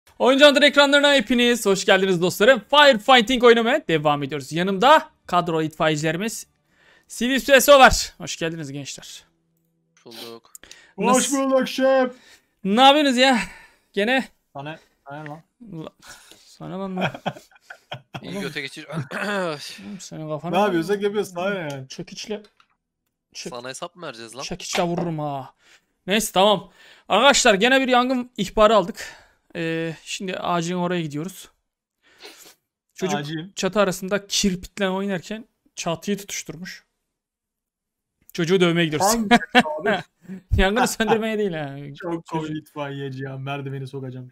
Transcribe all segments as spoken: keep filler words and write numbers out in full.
Oyuncu Hunter ekranlarına hepiniz hoş geldiniz dostlarım. Firefighting oynamaya devam ediyoruz. Yanımda kadro itfaiyecilerimiz Silivspresso var. Hoş geldiniz gençler. Hoş bulduk. Hoş bulduk şef. Ne yapıyorsunuz ya? Gene? Sana, sana lan. Sana lan lan. İyi göte geçir. Senin kafana. Ne yapıyorsak yapıyoruz sana yani. Çekiçle. Çek... Sana hesap mı vereceğiz lan? Çekiçle vururum ha. Neyse tamam. Arkadaşlar gene bir yangın ihbarı aldık. Ee, şimdi ağacın oraya gidiyoruz. Çocuk Ağacın. çatı arasında kirpitle oynarken çatıyı tutuşturmuş. Çocuğu dövmeye gidiyoruz. Abi. Yangını söndürmeye değil ha. Çok komik itfaiyeci ya. Merdiveni sokacağım.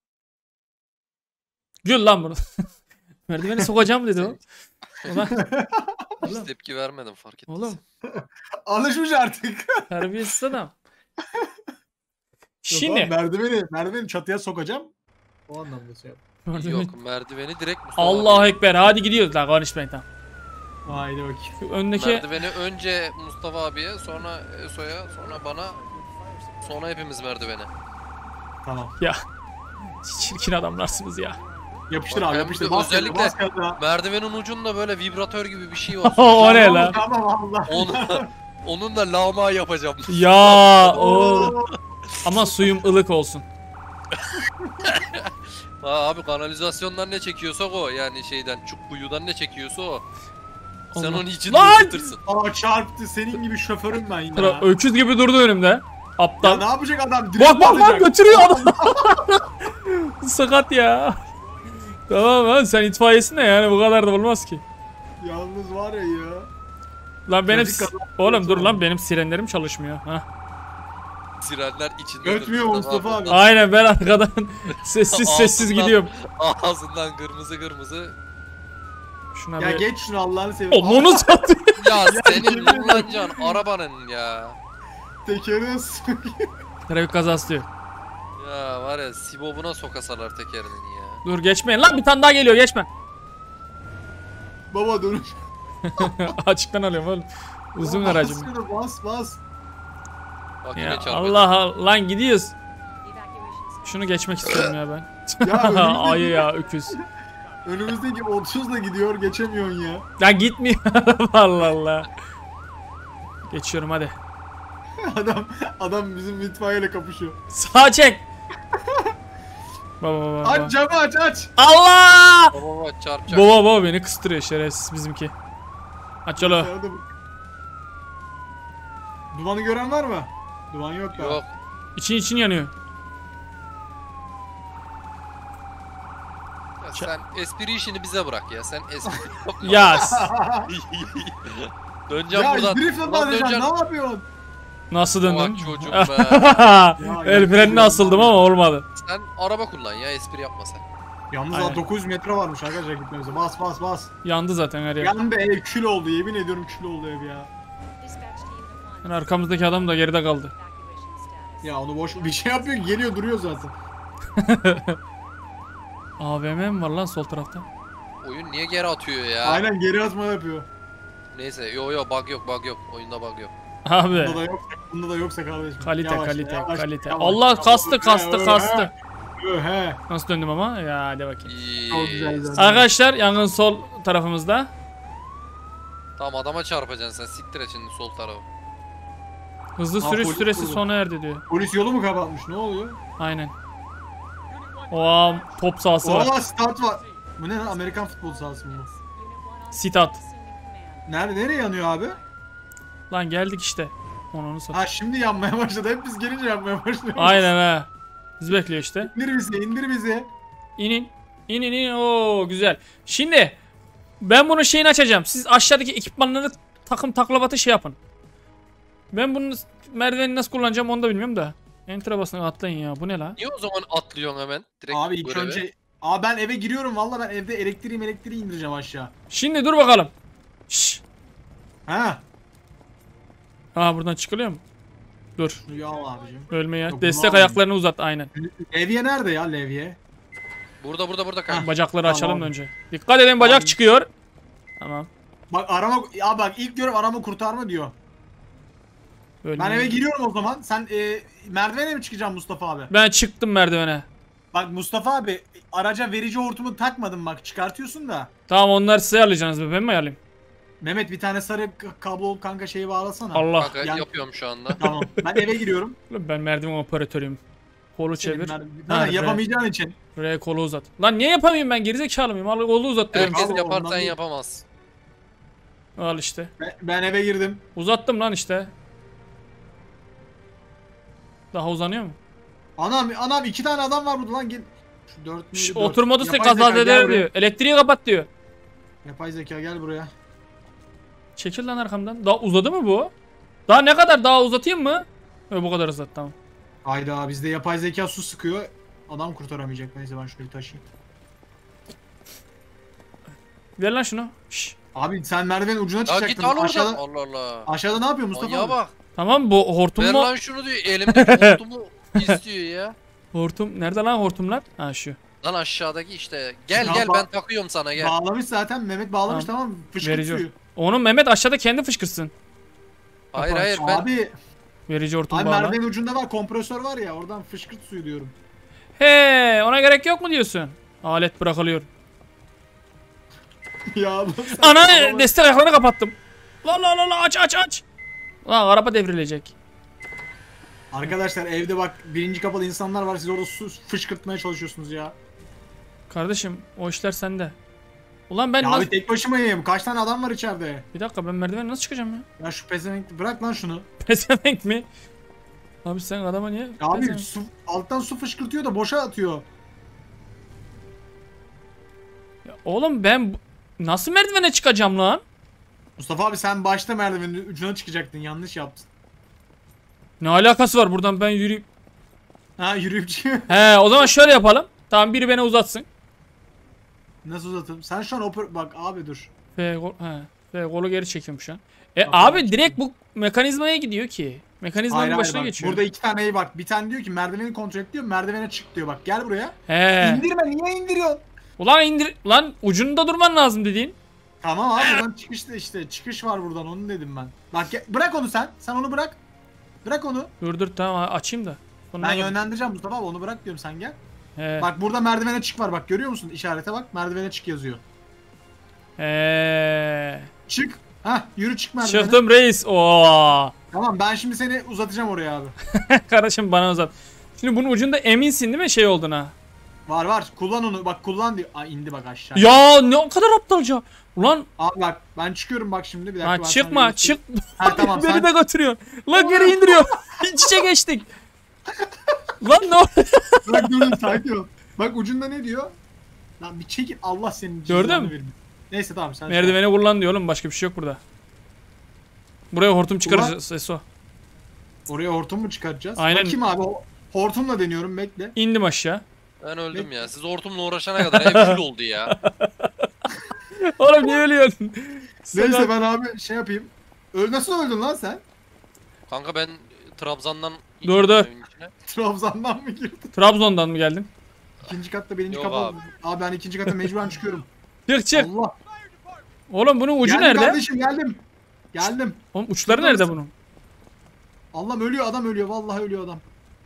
Gül lan bunu. Merdiveni sokacağım dedi o. Ulan, Hiç oğlum, tepki vermedim fark ettim. oğlum Alışmış artık. terbiyesiz adam. Şimdi. Şimdi. Merdiveni, merdiveni çatıya sokacağım. O anlamda şey yap. Merdiveni... Yok merdiveni direkt Mustafa Allahu abi. Ekber. Hadi gidiyoruz lan konuşmayın tamam. Haydi bakayım. Şu öndeki... Merdiveni önce Mustafa abiye, sonra Eso'ya, sonra bana, sonra hepimiz merdivene. Tamam. Ya. Çirkin adamlarsınız ya. Yapıştır Bak, abi hem yapıştır. de Bas özellikle- gaza, bas gaza. Merdivenin ucunda böyle vibratör gibi bir şey var. O ne lan? Tamam Allah. Onu, onun da lağma yapacağım. Ya o. Ama suyum ılık olsun. Ha, abi kanalizasyondan ne çekiyorsak o, yani şeyden çuk kuyudan ne çekiyorsa o. Sen Allah. onun içinde Lan! ısıtırsın. Aa çarptı. Senin gibi şoförüm ben ya. Sıra öküz gibi durdu önümde. Ya Aptal. ne yapacak adam? Bak bak bak götürüyor adam. Sakat ya. Tamam lan sen itfaiyesin de yani bu kadar da olmaz ki. Yalnız var ya ya. Lan benim Trafik kazası oğlum dur oldu. lan benim sirenlerim çalışmıyor. Hah. Sirenler içinde. Ötmüyor dur. Mustafa Tamam, abi. Aynen ben arkadan sessiz sessiz Ağzından- gidiyorum. Ağzından kırmızı kırmızı. Şuna Ya bir... geç şunu Allah'ını seversen. Onu satıyor. Ya senin kullanacağın arabanın ya. Tekeri sıkıyor. Trafik kazası diyor. Ya var ya sibobuna sokasalar tekerinin ya. Dur geçmeyin lan bir tane daha geliyor geçme. Baba dur. Açıktan alıyorum oğlum. Uzun aracım. Bas şunu, bas bas. Bak yine Ya çarpacak. Allah Allah lan gidiyoruz. Şunu geçmek istiyorum ya ben. Ya önümüzdeki, Ayı ya öküz. önümüzdeki otuzla gidiyor geçemiyorsun ya. Lan gitmiyor. Allah Allah. Geçiyorum hadi. Adam adam bizim itfaiyeyle kapışıyor. Sağa çek. Baba baba baba. Aç camı aç aç. Allah! Baba baba çarpacak. Baba baba beni kıstırıyor şerefsiz bizimki. Aç yolu. Sen de- Dumanı gören var mı? Duman yok da. Yok. İçin için yanıyor. Ya sen espri işini bize bırak ya. Sen espri yapma. Ya Döneceğim Ya buradan. driftle Buradan bağlayacaksın döneceğim. ne yapıyorsun? nasıl döndün? Bak çocuğum be. El frenine asıldım ama olmadı. Sen araba kullan ya, espri yapma sen. Yalnız Aynen. daha dokuz yüz metre varmış arkadaşlar gitmemize. Bas bas bas. Yandı zaten her yer. Yandı ev kül oldu yemin ediyorum kül oldu ev ya. Yani arkamızdaki adam da geride kaldı. Ya onu boş bir şey yapıyor geliyor duruyor zaten. A V M mi var lan sol tarafta? Oyun niye geri atıyor ya? Aynen geri atma yapıyor. Neyse yo yo bug yok bug yok. Oyunda bug yok. Abi. Bunda da yok. Bunda da yoksa kardeşim. Kalite Yavaş, kalite yavaş, kalite. yavaş. Allah kastı Öyle, kastı öyle, kastı. öyle. Nasıl döndüm ama? Ya hadi bakayım. İyi. Çok güzel zaten. Arkadaşlar yangın sol tarafımızda. Tamam adama çarpacaksın sen, siktir et şimdi sol tarafı. Hızlı Ha, sürüş polis süresi vurdu. sona erdi diyor. Polis yolu mu kapatmış ne oluyor? Aynen. O top sahası var. Oha start var. Bu ne lan Amerikan futbol sahası mı bu? Sitat. Nerede nereye yanıyor abi? Lan geldik işte. Onu onu sat. Ha şimdi yanmaya başladı. Hep biz gelince yanmaya başlıyor. Aynen ha. Biz bekliyor işte. İndir bizi indir bizi. İnin. İnin inin. Oo güzel. Şimdi ben bunun şeyini açacağım. Siz aşağıdaki ekipmanları takım taklavatı şey yapın. Ben bunun merdiveni nasıl kullanacağım onu da bilmiyorum da. Enter'a basın atlayın ya. Bu ne la? Niye o zaman atlıyorsun hemen? Direkt Abi ilk göreve. önce... Aa ben eve giriyorum valla ben evde elektriğim elektriği indireceğim aşağı. Şimdi dur bakalım. Şşş. Ha? Aa buradan çıkılıyor mu? Dur. Ya abicim. Ölme ya. Yok, Destek bunu ayaklarını uzat aynen. Levye nerede ya Levye? Burada burada burada kanka. Bacakları Tamam. açalım önce. Dikkat edin bacak Tamam. çıkıyor. Tamam. Bak arama... Ya bak ilk görüp arama kurtarma diyor. Ölme. Ben eve giriyorum o zaman. Sen e, merdivene mi çıkacaksın Mustafa abi? Ben çıktım merdivene. Bak Mustafa abi araca verici hortumu takmadın bak çıkartıyorsun da. Tamam onları size ayarlayacaksınız. Ben mi ayarlayayım? Mehmet bir tane sarı k- kablo kanka şeyi bağlasana. Allah. Kanka yan- yapıyorum şu anda. Tamam ben eve giriyorum. Ben merdiven operatörüyüm. Kolu çevir. Senin Ha, ben, R. yapamayacağın için. R kolu uzat. Lan niye yapamayayım ben gerizekalı mıyım? Al kolu uzattırıyorum. Herkes Abi, yapar ondan sen değil. yapamaz. Al işte. Ben, ben eve girdim. Uzattım lan işte. Daha uzanıyor mu? Anam anam iki tane adam var burada lan gel. Şu dört Şş, müydü? Dört. oturmadı size Yapay zeka, kaza gel eder buraya. diyor. Elektriği kapat diyor. Yapay zeka gel buraya. Çekil lan arkamdan. Daha uzadı mı bu? Daha ne kadar? Daha uzatayım mı? Yok bu kadar uzat tamam. Hayda bizde yapay zeka su sıkıyor. Adam kurtaramayacak. Neyse ben şunu bir taşıyayım. Ver lan şunu. Şş. Abi sen merdivenin ucuna Ya çıkacaktın. git al oradan. Aşağıda, Allah Allah. aşağıda ne yapıyor Mustafa Ya abi? bak. Tamam bu hortum Ver mu? lan şunu diyor. Elimdeki hortumu istiyor ya. Hortum. Nerede lan hortumlar? Ha şu. Lan aşağıdaki işte. Gel Ya gel bak- ben takıyorum sana gel. Bağlamış zaten Mehmet bağlamış Tamam. tamam, fışkırt Verici. suyu. Onu Mehmet aşağıda kendi fışkırsın. Hayır Kapat. hayır ben Abi, Verici hortum abi bağla. merdivenin ucunda var kompresör var ya oradan fışkırt suyu diyorum. He, ona gerek yok mu diyorsun? Alet bırakılıyor. ya bu sen- Ana Adamı- destek ayaklarını kapattım. La la la la aç aç aç. Lan araba devrilecek. Arkadaşlar evde bak birinci kapalı insanlar var siz orada su fışkırtmaya çalışıyorsunuz ya. Kardeşim o işler sende. Ulan ben Ya nasıl... abi tek başımayım. Kaç tane adam var içeride? Bir dakika ben merdivene nasıl çıkacağım ya? Ya şu pezevenk bırak lan şunu. Pezevenk mi? Abi sen adama niye? Ya abi pezevenk? su, alttan su fışkırtıyor da boşa atıyor. Ya oğlum ben bu- nasıl merdivene çıkacağım lan? Mustafa abi sen başta merdivenin ucuna çıkacaktın yanlış yaptın. Ne alakası var buradan ben yürüyüp... Ha yürüyüp çıkıyor. He o zaman şöyle yapalım. Tamam biri beni uzatsın. Nasıl uzatayım? Sen şu an oper... Bak abi dur. F, kol... He. F kolu geri çekiyorum şu an. E Tamam, abi tamam. direkt bu mekanizmaya gidiyor ki. Mekanizmanın Hayır, hayır, başına bak, geçiyor. burada iki tane iyi bak. Bir tane diyor ki merdiveni kontrol et diyor. Merdivene çık diyor. Bak gel buraya. He. İndirme niye indiriyorsun? Ulan indir... Lan ucunda durman lazım dediğin. Tamam abi buradan çıkışta işte. Çıkış var buradan onu dedim ben. Bak gel- bırak onu sen. Sen onu bırak. Bırak onu. Dur dur tamam açayım da. Sonra Ben bak- yönlendireceğim Mustafa abi onu bırak diyorum sen gel. He. Bak burada merdivene çık var bak görüyor musun? İşarete bak merdivene çık yazıyor. He. Çık. Hah yürü çık merdivene. Çıktım reis. Oo. Tamam ben şimdi seni uzatacağım oraya abi. Kardeşim bana uzat. Şimdi bunun ucunda eminsin değil mi şey olduğuna? Var var kullan onu bak kullan diyor. Aa indi bak aşağı. Ya ne o kadar aptalca. Ulan Abi bak ben çıkıyorum bak şimdi bir dakika. ha, ben sana çıkma göstereyim. çık. Ha, tamam, Beni sen- de götürüyor. Lan geri indiriyor. İç içe geçtik. Lan ne oldu? Bak dur dur sakin ol. Bak ucunda ne diyor? Lan bir çekil Allah senin Gördün cezanı mü? vermesin. Neyse tamam sen. Merdiveni kullan diyor oğlum başka bir şey yok burada. Buraya hortum çıkaracağız Eso. Oraya hortum mu çıkaracağız? Aynen. Bakayım abi o- hortumla deniyorum bekle. İndim aşağı. ben öldüm ya. Siz hortumla uğraşana kadar ev kül oldu ya. Oğlum niye ölüyorsun? Neyse Sen- ben abi şey yapayım. Öl nasıl öldün lan sen? Kanka ben Trabzon'dan Dur, dur. evin içine. Trabzon'dan mı girdin? Trabzon'dan mı geldin? İkinci katta birinci Yok kapalı. abi. Abi. ben ikinci kata mecburen çıkıyorum. Çık çık. Allah. Oğlum bunun ucu geldim nerede? kardeşim geldim. Geldim. Oğlum uçları Burada nerede mısın? bunun? Allah'ım ölüyor adam ölüyor vallahi ölüyor adam.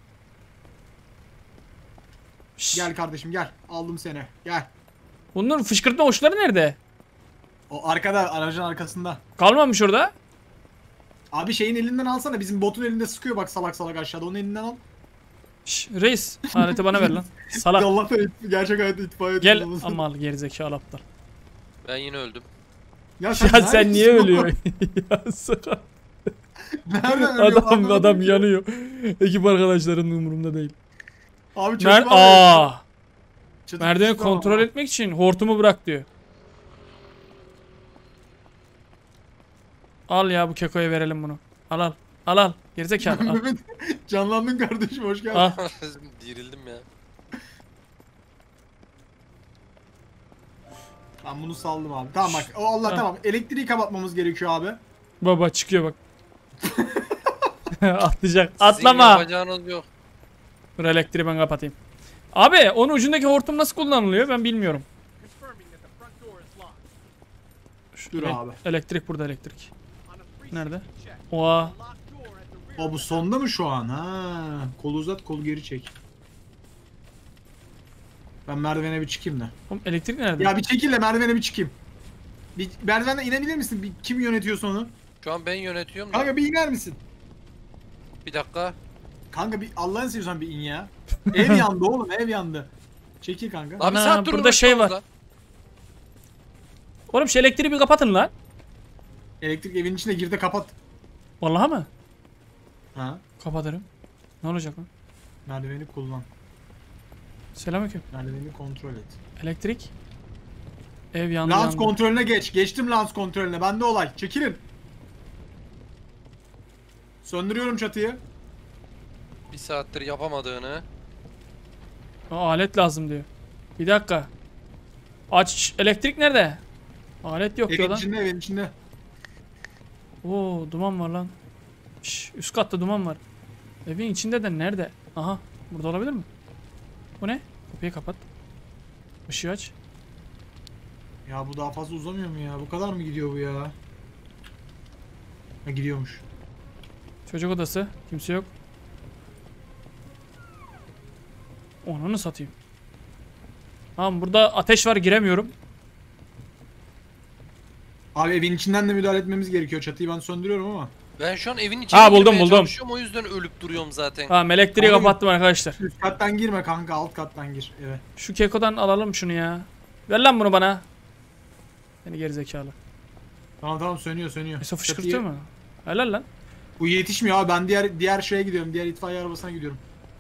Şşş. Gel kardeşim gel. Aldım seni. Gel. Bunların fışkırtma uçları nerede? O arkada aracın arkasında. Kalmamış orada. Abi şeyin elinden alsana bizim botun elinde sıkıyor bak salak salak aşağıda onun elinden al. Şşş, reis aleti bana ver lan. Salak. Allah'tan it- gerçek hayatta itfaiye Gel tutulması. ama al gerizekalı aptal. Ben yine öldüm. Ya Ya sen neredesin niye oğlum? ölüyorsun? Ya sakın. Nereden ölüyor? Adam Anlamadım adam ki. yanıyor. Ekip arkadaşlarının umurumda değil. Abi çocuk Mer var ya, Aa, çatı merdiveni düştü ama. kontrol etmek için hortumu bırak diyor. Al ya bu kekoya verelim bunu. Al al. Al al. Gerizekalı al. Mehmet canlandın kardeşim hoş geldin. Al. Dirildim ya. Ben bunu saldım abi. Tamam bak. O Allah Ha. tamam. Elektriği kapatmamız gerekiyor abi. Baba çıkıyor bak. Atlayacak. Sizin Atlama. yapacağınız yok. Dur elektriği ben kapatayım. Abi onun ucundaki hortum nasıl kullanılıyor ben bilmiyorum. Şu Dur ele- abi. Elektrik burada elektrik. Nerede? Oha. O bu sonda mı şu an? Ha. Kolu uzat, kolu geri çek. Ben merdivene bir çıkayım da. Oğlum elektrik nerede? Ya bir çekil de merdivene bir çıkayım. Bir merdivenden inebilir misin? Bir, kim yönetiyorsa onu? Şu an ben yönetiyorum da. Kanka bir iner misin? Bir dakika. Kanka bir Allah'ını seviyorsan bir in ya. Ev yandı oğlum, ev yandı. Çekil kanka. Abi Ana, saat durun burada şey var. başımızda. Oğlum şu elektriği bir kapatın lan. Elektrik evin içine gir de kapat. Vallahi mı? Ha? Kapatırım. Ne olacak lan? Merdiveni kullan. Selamünaleyküm. Merdiveni kontrol et. Elektrik. Ev yandı Lans yandı. kontrolüne geç. Geçtim lans kontrolüne. Bende olay. Çekilin. Söndürüyorum çatıyı. Bir saattir yapamadığını. Aa, alet lazım diyor. Bir dakika. Aç. Elektrik nerede? Alet yok diyor Evin lan. içinde, evin içinde. Oo, duman var lan. Şş, üst katta duman var. Evin içinde de nerede? Aha, burada olabilir mi? Bu ne? Kapıyı kapat. Işığı aç. Ya bu daha fazla uzamıyor mu ya? Bu kadar mı gidiyor bu ya? Ha gidiyormuş. Çocuk odası. Kimse yok. Onu satayım. Tamam, burada ateş var, giremiyorum. Abi evin içinden de müdahale etmemiz gerekiyor. Çatıyı ben söndürüyorum ama. Ben şu an evin içine Ha, buldum, girmeye buldum. çalışıyorum, o yüzden ölüp duruyorum zaten. Tamam, elektriği Abi- kapattım arkadaşlar. Üst kattan girme kanka, alt kattan gir eve. Şu kekodan alalım şunu ya. Ver lan bunu bana. Seni gerizekalı. Tamam tamam, sönüyor sönüyor. Eso Çatıyı- fışkırtıyor mu? Helal lan. Bu yetişmiyor abi. Ben diğer diğer şeye gidiyorum. Diğer itfaiye arabasına gidiyorum.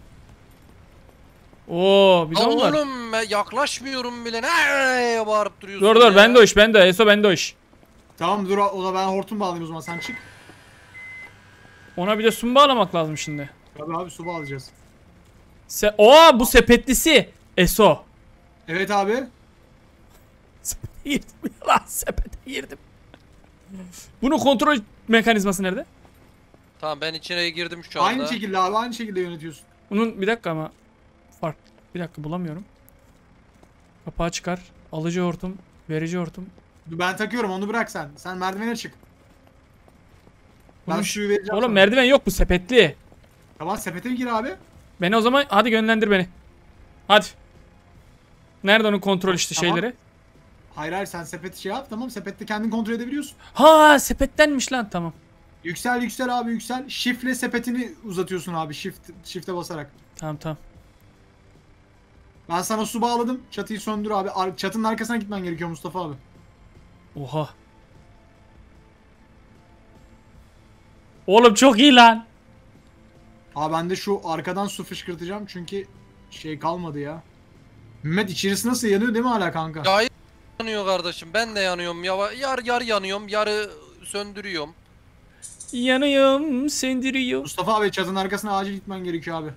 Oo, bir de Aa, on var. oğlum ben yaklaşmıyorum bile. Ne bağırıp duruyorsun Dur dur, ya? bende o iş, bende. Eso bende o iş. Tamam dur, o da ben hortum bağlayayım o zaman, sen çık. Ona bir de su bağlamak lazım şimdi. Abi abi su bağlayacağız. Se Oo, bu sepetlisi. Eso. Evet abi. Sepete girdim ya lan, sepete girdim. Bunun kontrol mekanizması nerede? Tamam, ben içine girdim şu anda. Aynı şekilde abi, aynı şekilde yönetiyorsun. Bunun bir dakika ama fark. Bir dakika, bulamıyorum. Kapağı çıkar. Alıcı hortum, verici hortum. Ben takıyorum, onu bırak sen. Sen merdivene çık. Ben Oğlum, suyu vereceğim Oğlum sana. merdiven yok, bu sepetli. Tamam, sepete gir abi. Beni o zaman hadi yönlendir beni. Hadi. Nerede onun kontrol işte Tamam. şeyleri? Hayır hayır, sen sepeti şey yap, tamam, sepette kendin kontrol edebiliyorsun. Ha, sepettenmiş lan, tamam. Yüksel yüksel abi yüksel. Shift'le sepetini uzatıyorsun abi, shift shift'e basarak. Tamam tamam. Ben sana su bağladım. Çatıyı söndür abi. Ar- Çatının arkasına gitmen gerekiyor Mustafa abi. Oha. Oğlum çok iyi lan. Abi ben de şu arkadan su fışkırtacağım çünkü şey kalmadı ya. Mehmet, içerisi nasıl, yanıyor değil mi hala kanka? Ya yanıyor kardeşim, ben de yanıyorum. Ya, yar yar yanıyorum, yarı söndürüyorum. Yanıyorum, sendiriyor. Mustafa abi, çatının arkasına acil gitmen gerekiyor abi.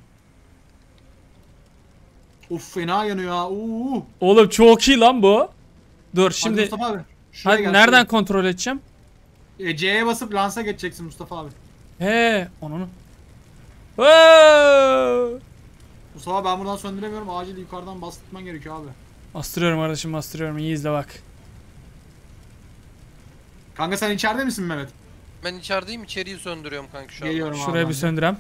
Of, fena yanıyor ha. Uuu. Oğlum çok iyi lan bu. Dur Şimdi şimdi. Mustafa abi. Şuraya Hadi gel, nereden kontrol edeceğim? şuraya. E, C'ye basıp lansa geçeceksin Mustafa abi. He, onu. Oo! Mustafa, ben buradan söndüremiyorum. Acil yukarıdan bastırman gerekiyor abi. Bastırıyorum kardeşim, bastırıyorum. İyi izle bak. Kanka sen içeride misin Mehmet? Ben içerideyim, içeriği söndürüyorum kanka şu an. Geliyorum abi. Şuraya ben bir de. söndürem.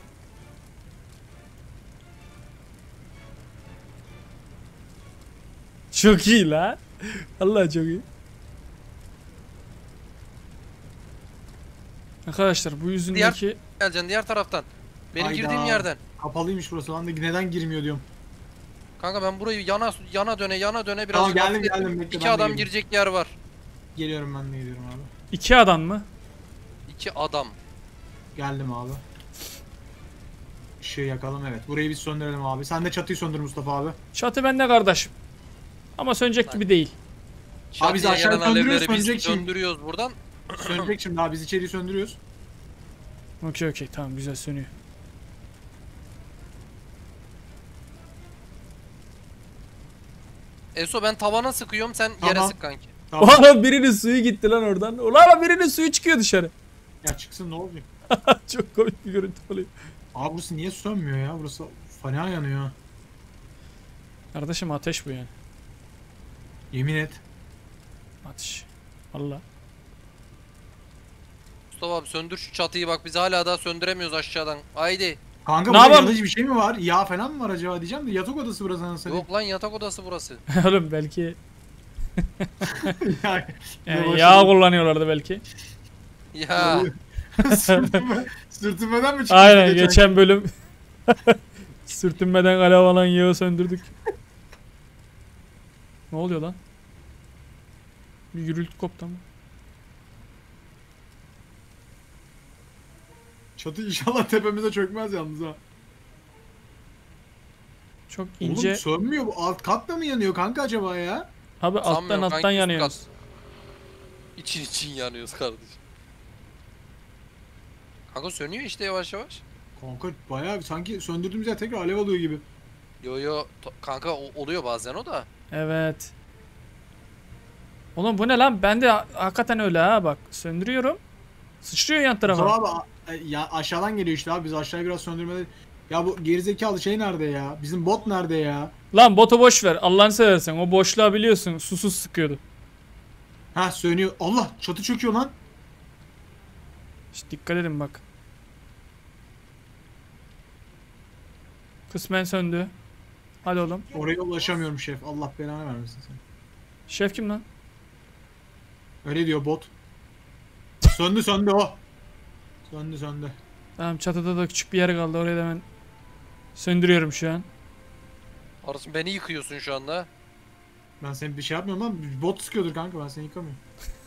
Çok iyi lan. Allah çok iyi. Arkadaşlar bu yüzündeki Geleceksin diğer taraftan. Benim Hayda. girdiğim yerden. Kapalıymış burası lan, da neden girmiyor diyorum. Kanka ben burayı yana yana döne yana döne biraz Tamam, geldim, geldim, bekle, İki ben de adam geliyorum. girecek yer var. Geliyorum, ben de geliyorum abi. iki adam mı? İki adam. Geldim abi. Işığı yakalım, evet. Burayı biz söndürelim abi. Sen de çatıyı söndür Mustafa abi. Çatı bende kardeşim. Ama sönecek gibi değil. Abi biz Şadiye aşağı yanan söndürüyoruz, alevleri biz sönecek şimdi. söndürüyoruz buradan. Sönecek şimdi abi, biz içeriği söndürüyoruz. Okey okey, tamam, güzel sönüyor. Eso ben tavana sıkıyorum, sen yere Tamam. sık kanki. Tamam. Oğlum birinin suyu gitti lan oradan. Ulan birinin suyu çıkıyor dışarı. Ya çıksın, ne olacak? Çok komik bir görüntü oluyor. Abi burası niye sönmüyor ya? Burası fena yanıyor ha. Kardeşim ateş bu yani. Yemin et. Ateş. Allah. Mustafa abi söndür şu çatıyı, bak biz hala daha söndüremiyoruz aşağıdan. Haydi. Kanka Ne burada yapalım? yanıcı bir şey mi var? Yağ falan mı var acaba diyeceğim de yatak odası burası anasını. Yok lan yatak odası burası. Oğlum belki ya, yani yağ kullanıyorlardı belki. Ya Sürtünme, sürtünmeden mi çıktı? Aynen geçen bölüm sürtünmeden alev alan yağı söndürdük. Ne oluyor lan? Bir gürültü koptu ama. Çatı inşallah tepemize çökmez yalnız ha. Çok ince. Oğlum sönmüyor bu. Alt kat da mı yanıyor kanka acaba ya? Abi alttan sanmıyorum alttan kanki, üst yanıyoruz. kat. İçin için yanıyoruz kardeşim. Kanka sönüyor işte yavaş yavaş. Kanka bayağı sanki söndürdüğümüz yer tekrar alev alıyor gibi. Yo yo to- kanka o- oluyor bazen o da. Evet. Oğlum bu ne lan? Ben de ha- hakikaten öyle ha bak. Söndürüyorum. Sıçrıyor yan Mustafa tarafa. abi a- e, ya aşağıdan geliyor işte abi. Biz aşağıya biraz söndürmede. Ya bu gerizekalı şey nerede ya? Bizim bot nerede ya? Lan botu boş ver. Allah'ını seversen. O boşluğa biliyorsun. Susuz sıkıyordu. Ha sönüyor. Allah çatı çöküyor lan. İşte dikkat edin bak. Kısmen söndü. Hadi oğlum. Oraya ulaşamıyorum şef. Allah belanı vermesin seni. Şef kim lan? Öyle diyor bot. Söndü söndü o. Söndü söndü. Tamam çatıda da küçük bir yer kaldı. Oraya da ben söndürüyorum şu an. Arasın beni yıkıyorsun şu anda. Ben seni bir şey yapmıyorum lan. Bot sıkıyordur kanka, ben seni yıkamıyorum.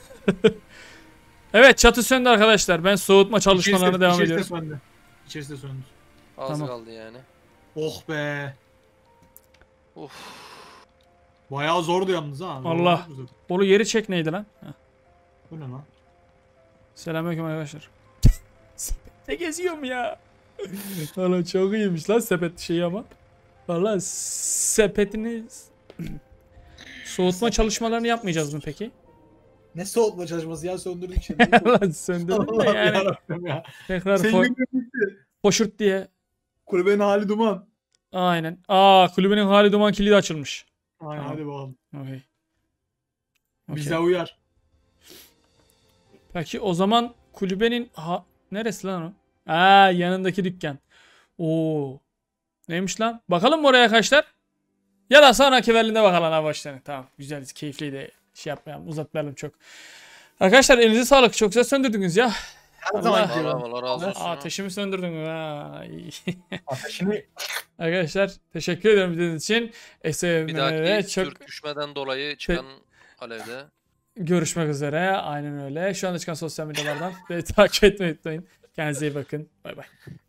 Evet çatı söndü arkadaşlar. Ben soğutma çalışmalarına İçerisi- devam içerisi ediyorum. de söndü. İçerisi de söndü. Az Tamam. kaldı yani. Oh be. Uf. Bayağı zordu yalnız ha. Allah. Zorladık biz de. Oğlum yeri çek neydi lan? Heh. Bu ne lan? Selamünaleyküm arkadaşlar. Sepette geziyorum ya. Valla çok iyiymiş lan sepet şeyi ama. Valla sepetini soğutma çalışmalarını yapmayacağız mı peki? Ne soğutma çalışması ya, söndürdük şimdi. Lan söndürdüm de yani. Yarabbim ya. Tekrar Senin fo gibi bitti. poşurt diye. Kulübenin hali duman. Aynen. Aa kulübünün hali duman kilidi açılmış. Aynen Tamam. hadi bakalım. Okay. Bize Okay. uyar. Peki o zaman kulübenin ha neresi lan o? Aa yanındaki dükkan. Oo. Neymiş lan? Bakalım mı oraya arkadaşlar? Ya da sonraki bölümde bakalım ha başlarına. Tamam güzel keyifliydi. Şey yapmayalım uzatmayalım çok. Arkadaşlar elinize sağlık. Çok güzel söndürdünüz ya. Her Allah. zaman Allah, diyorum. Allah razı olsun. Aa, ateşimi söndürdün. Ha. iyi. Ateşini Arkadaşlar teşekkür ederim izlediğiniz için. Bir Sevmenlere dahaki çok sürtüşmeden dolayı çıkan alevde. görüşmek üzere. Aynen öyle. Şu anda çıkan sosyal medyalardan beni takip etmeyi unutmayın. Kendinize iyi bakın. Bay bay.